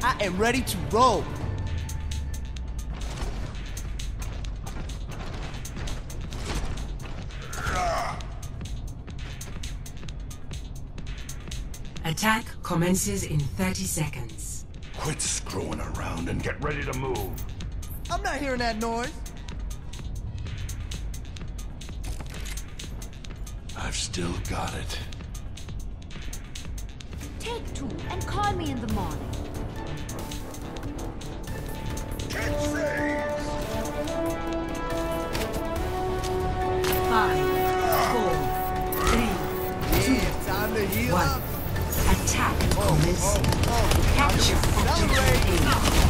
I am ready to roll. Attack commences in 30 seconds. Quit screwing around and get ready to move. I'm not hearing that noise. I've still got it. Take two and call me in the morning. Get freeze! 5, 4, 3, 2, Yeah, time to heal 1. up. Attack commencing. Capture objective A.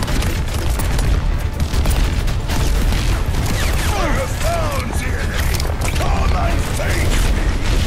I have found the enemy! Come and face me!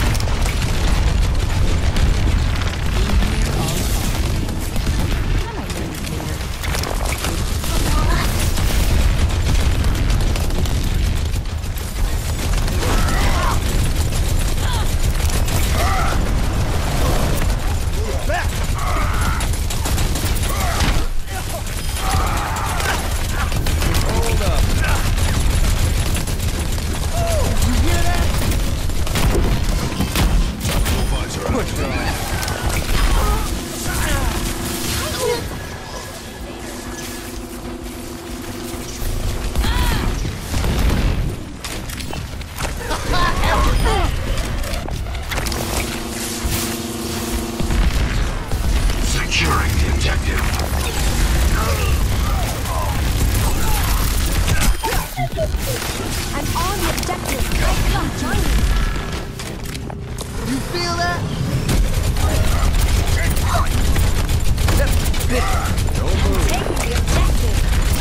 Securing the objective. I'm on the objective. Come join me. You feel that? Don't move. Take the objective.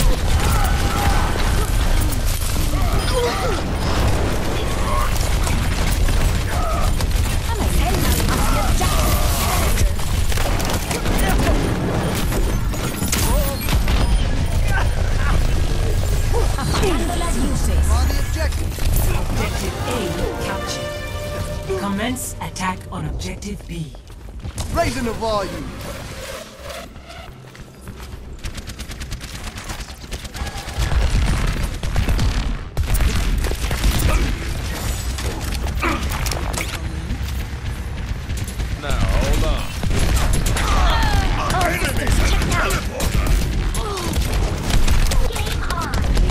I'm a head now on the objective. Handle as you say. On the objective. Objective A captured. Commence attack on objective B. Raising the volume. Now, hold on. Enemies at the teleporter! Game on.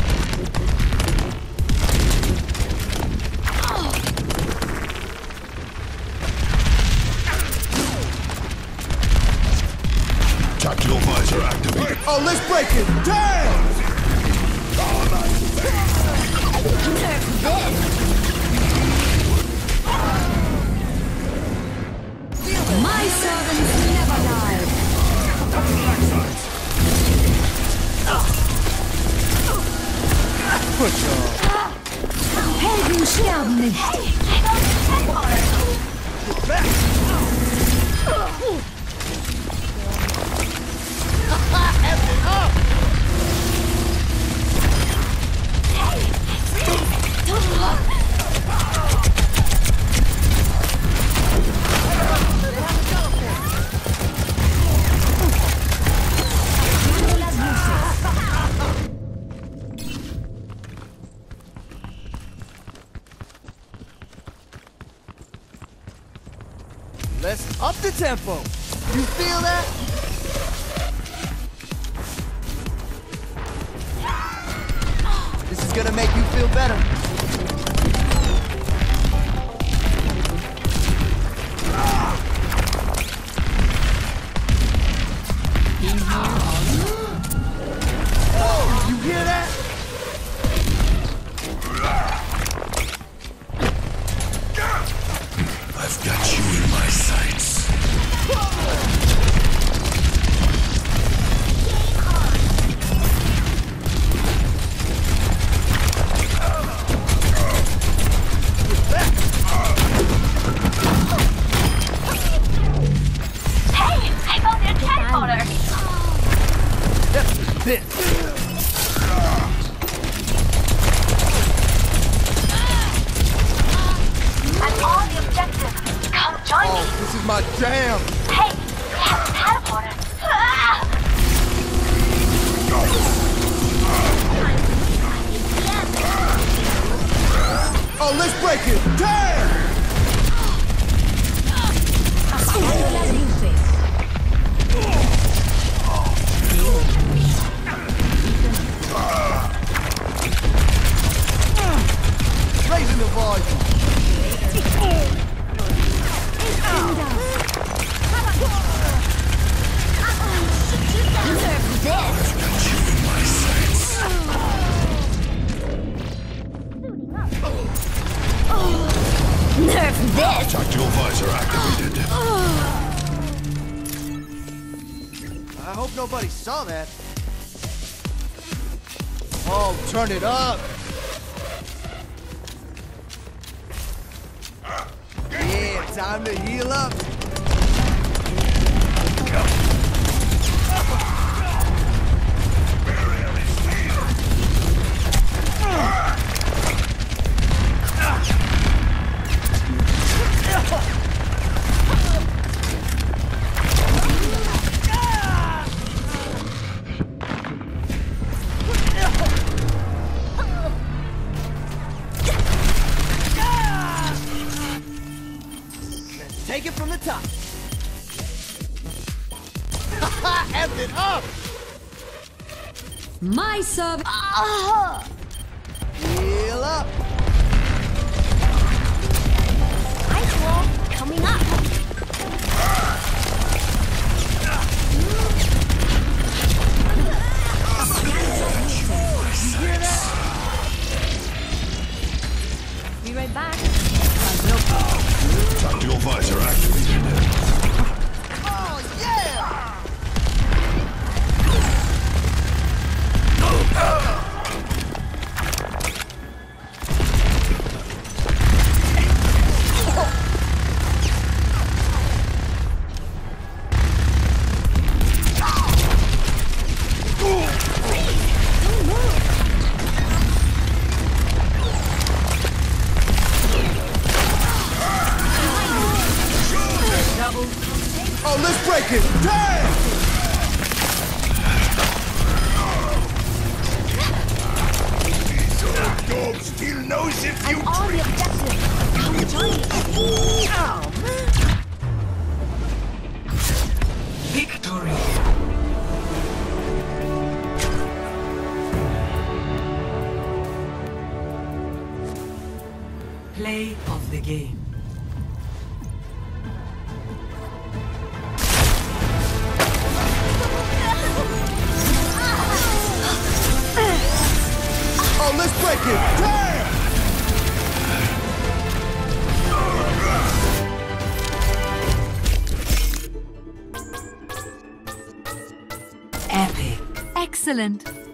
Tactical visor activated. Oh, let's break it. Damn! My servants never die. Push off. Helden sterben nicht. Let's up the tempo. You feel that? This is gonna make you feel better. Oh, you hear that? I've got you in my sights. Hey, I found their teleporter. This. I'm on the objective. Come join me. This is my jam. Hey, we have a teleporter. I hope nobody saw that. Oh, turn it up! Yeah, time to heal up. Take it from the top. Effed it up! My sub. Heal up! Ice wall coming up. You hear that? Be right back. Tactical visor activated. Oh, yeah! Oh, let's break it! Damn! Dog still knows if you I'm on the objective. Come join me. Oh, man! Victory. Play of the game. Oh, let's break it! Damn! Epic. Excellent.